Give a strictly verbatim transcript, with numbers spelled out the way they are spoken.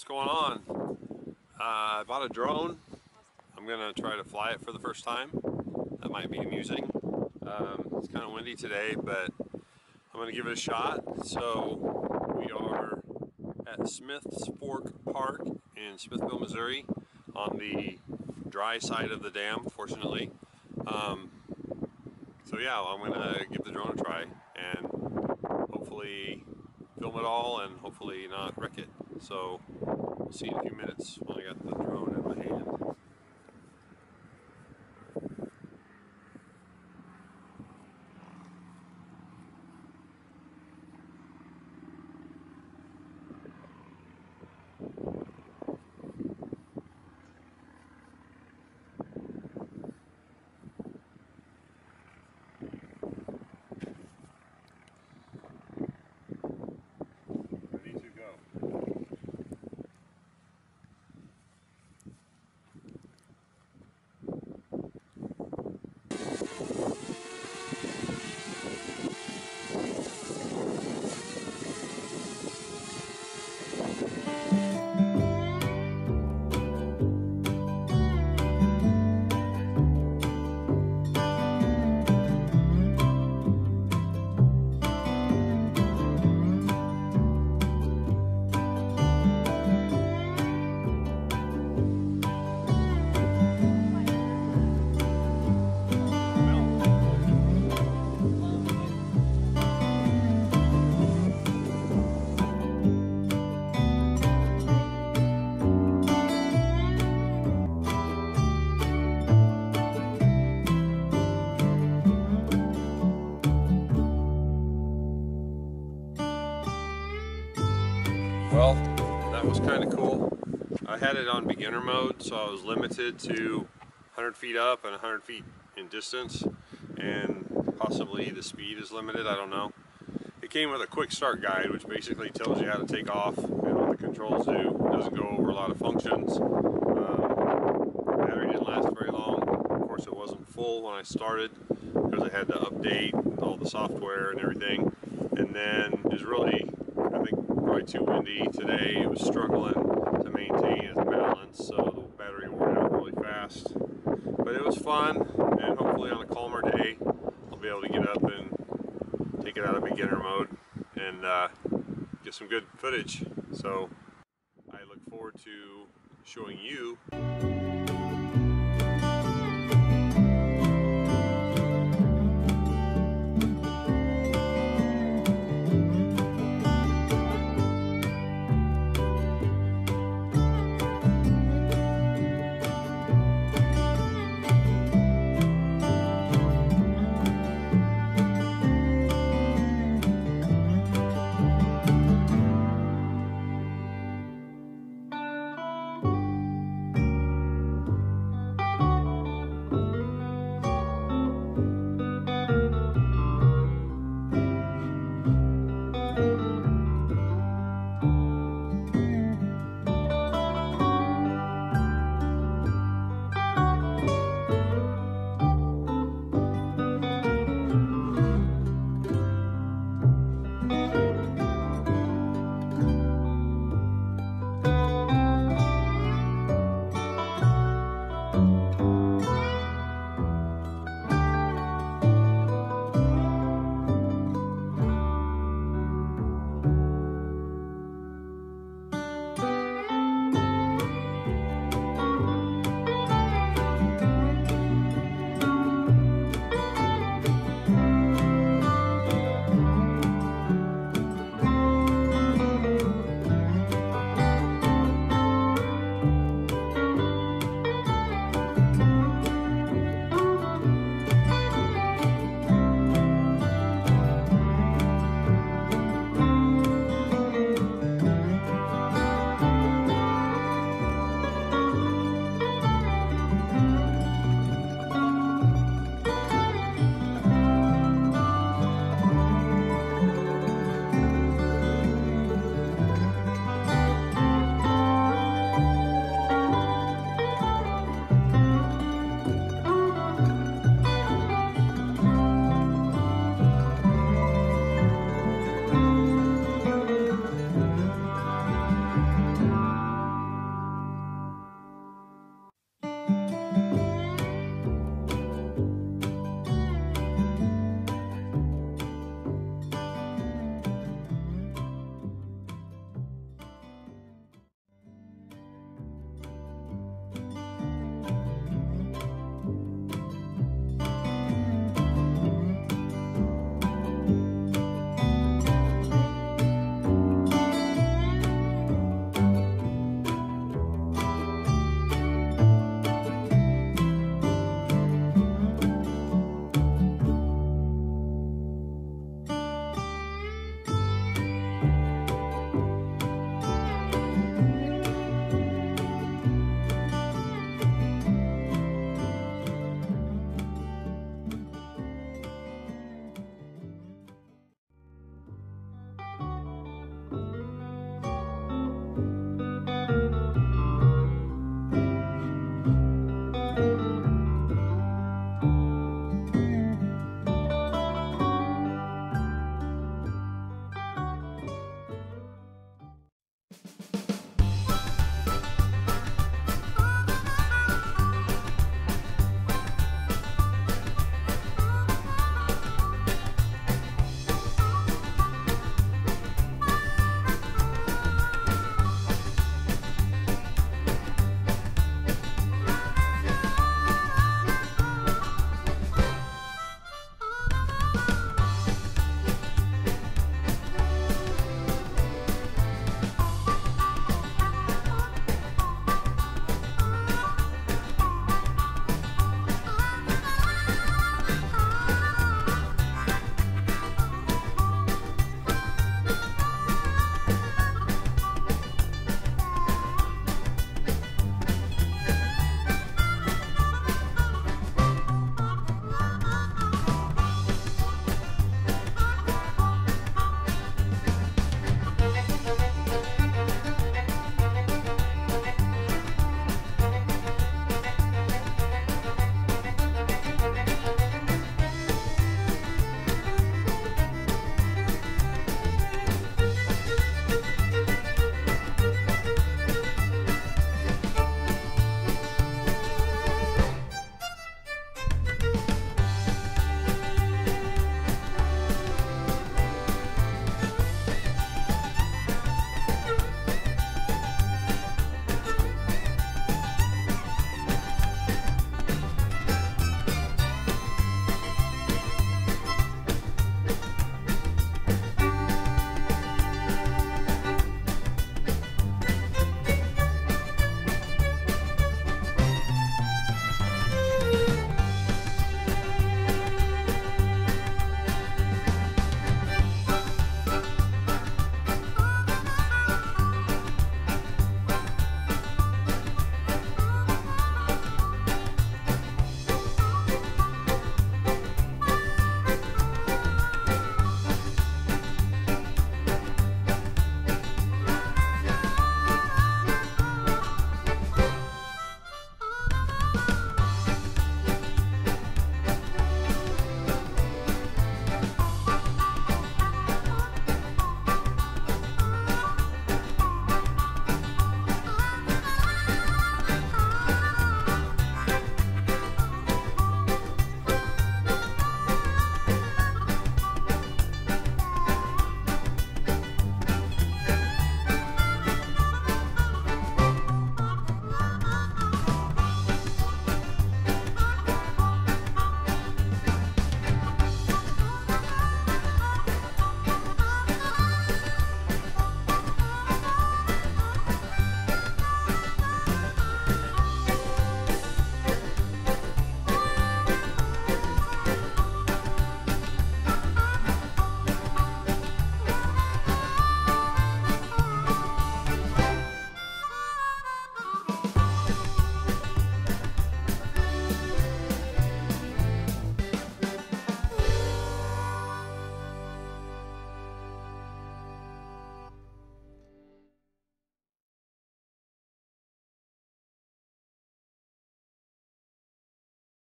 what's going on? Uh, I bought a drone. I'm gonna try to fly it for the first time. That might be amusing. Um, it's kind of windy today, but I'm gonna give it a shot. So we are at Smith's Fork Park in Smithville, Missouri, on the dry side of the dam, fortunately. Um, so yeah, I'm gonna give the drone a try and hopefully film it all and hopefully not wreck it. So we'll see in a few minutes when I got the drone in my hand. Ready to go. Well, that was kind of cool. I had it on beginner mode, so I was limited to one hundred feet up and one hundred feet in distance, and possibly the speed is limited, I don't know. It came with a quick start guide, which basically tells you how to take off and what the controls do. It doesn't go over a lot of functions. Um, the battery didn't last very long. Of course, it wasn't full when I started because I had to update all the software and everything. And then it was really, I think, probably too windy today. It was struggling to maintain its balance, so the battery wore out really fast. But it was fun, and hopefully on a calmer day I'll be able to get up and take it out of beginner mode and uh, get some good footage. So I look forward to showing you